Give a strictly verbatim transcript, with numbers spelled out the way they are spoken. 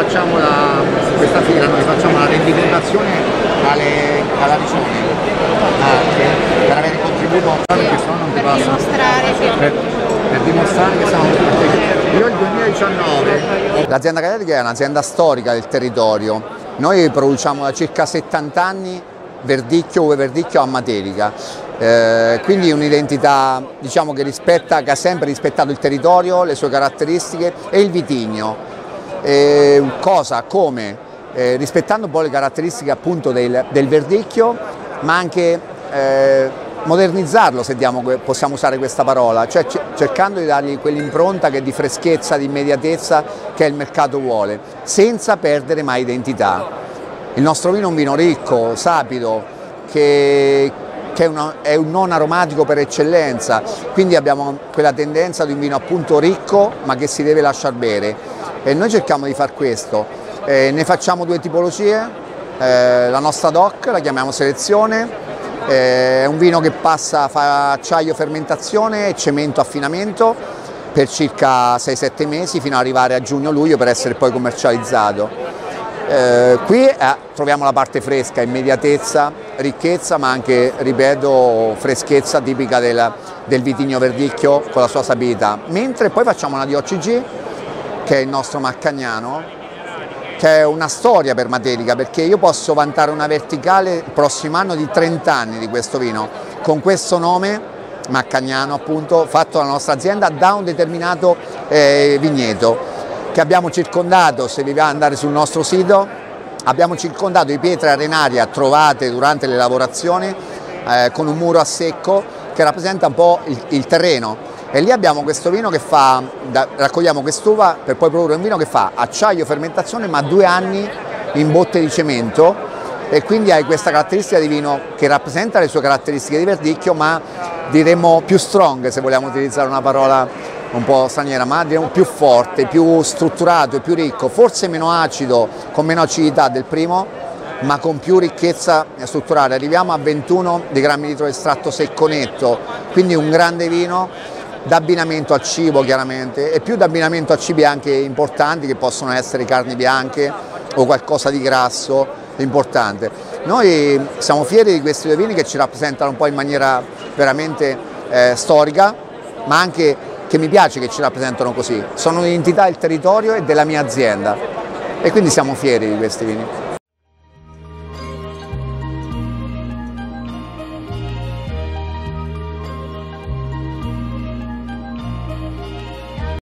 facciamo la, questa sera noi facciamo la rendicontazione alle, alla regione anche per avere il contributo, perché sennò non ti passa. Per, per dimostrare che siamo tutti. Io il duemiladiciannove. L'azienda Catelica è un'azienda storica del territorio. Noi produciamo da circa settanta anni verdicchio, uve verdicchio a Matelica. Eh, quindi un'identità, diciamo, che rispetta, che ha sempre rispettato il territorio, le sue caratteristiche e il vitigno. Eh, cosa come eh, rispettando un po' le caratteristiche appunto del, del verdicchio, ma anche eh, modernizzarlo, se diamo, possiamo usare questa parola, cioè cercando di dargli quell'impronta che di freschezza, di immediatezza che il mercato vuole, senza perdere mai identità. Il nostro vino è un vino ricco, sapido, che che è, una, è un non aromatico per eccellenza, quindi abbiamo quella tendenza di un vino appunto ricco ma che si deve lasciar bere, e noi cerchiamo di far questo. Eh, ne facciamo due tipologie, eh, la nostra D O C la chiamiamo selezione, eh, è un vino che passa, fa acciaio fermentazione e cemento affinamento per circa sei sette mesi fino ad arrivare a giugno-luglio per essere poi commercializzato. Eh, qui eh, troviamo la parte fresca, immediatezza, ricchezza, ma anche, ripeto, freschezza tipica del, del vitigno verdicchio con la sua sapidità. Mentre poi facciamo una D O C G, che è il nostro Maccagnano, che è una storia per Matelica, perché io posso vantare una verticale il prossimo anno di trenta anni di questo vino, con questo nome, Maccagnano appunto, fatto dalla nostra azienda da un determinato eh, vigneto, che abbiamo circondato. Se vi va ad andare sul nostro sito, abbiamo circondato di pietre arenarie trovate durante le lavorazioni eh, con un muro a secco che rappresenta un po' il, il terreno, e lì abbiamo questo vino che fa, da, raccogliamo quest'uva per poi produrre un vino che fa acciaio fermentazione ma due anni in botte di cemento, e quindi hai questa caratteristica di vino che rappresenta le sue caratteristiche di verdicchio, ma diremmo più strong, se vogliamo utilizzare una parola un po' straniera, ma diremo più forte, più strutturato e più ricco, forse meno acido, con meno acidità del primo, ma con più ricchezza strutturale. Arriviamo a ventuno di grammi litro di estratto secco netto, quindi un grande vino d'abbinamento al cibo chiaramente, e più d'abbinamento a cibi anche importanti che possono essere carni bianche o qualcosa di grasso importante. Noi siamo fieri di questi due vini che ci rappresentano un po' in maniera veramente eh, storica, ma anche che mi piace che ci rappresentano così. Sono un'identità del territorio e della mia azienda, e quindi siamo fieri di questi vini.